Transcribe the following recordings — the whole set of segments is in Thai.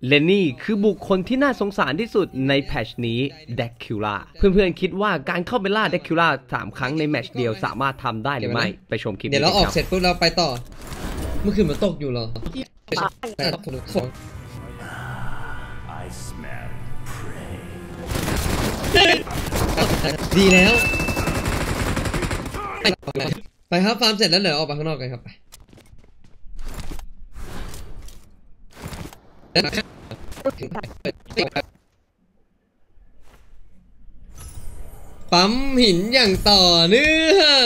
เลนนี่คือบุคคลที่น่าสงสารที่สุดในแพทช์นี้แดกคิวล่าเพื่อนๆคิดว่าการเข้าไปล่าแดกคิวล่า3 ครั้งในแมตช์เดียวสามารถทำได้หรือไม่ไปชมคลิปนี้เดี๋ยวเราออกเสร็จปุ๊บเราไปต่อเมื่อคืนมันตกอยู่เหรอดีแล้วไปครับฟาร์มเสร็จแล้วเหรอออกไปข้างนอกกันครับไปปั๊มหินอย่างต่อเนื่อง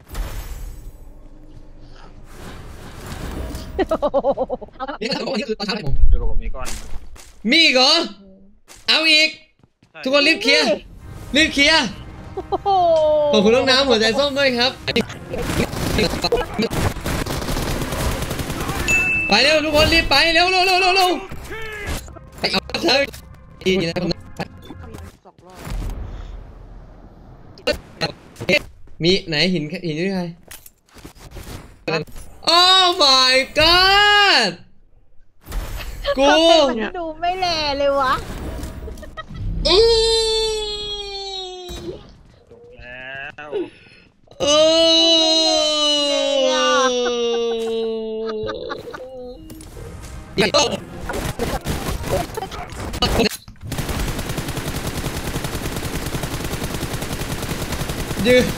นี่คือตอนเช้าผมเดี๋ยวผมมีก่อนมีอีกเหรอเอาอีกทุกคนรีบเคลียร์ขอบคุณน้องน้ำหัวใจส้มด้วยครับไปเร็วทุกคนรีบไปเร็วเอาเธอมีไหนหินนี่ใครโอ้ my god กูดูไม่แลเลยวะยืน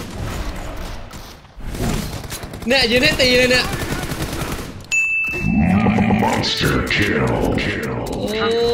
เนี่ยยืนให้ตีเลยเนี่ย Monster kill โอ้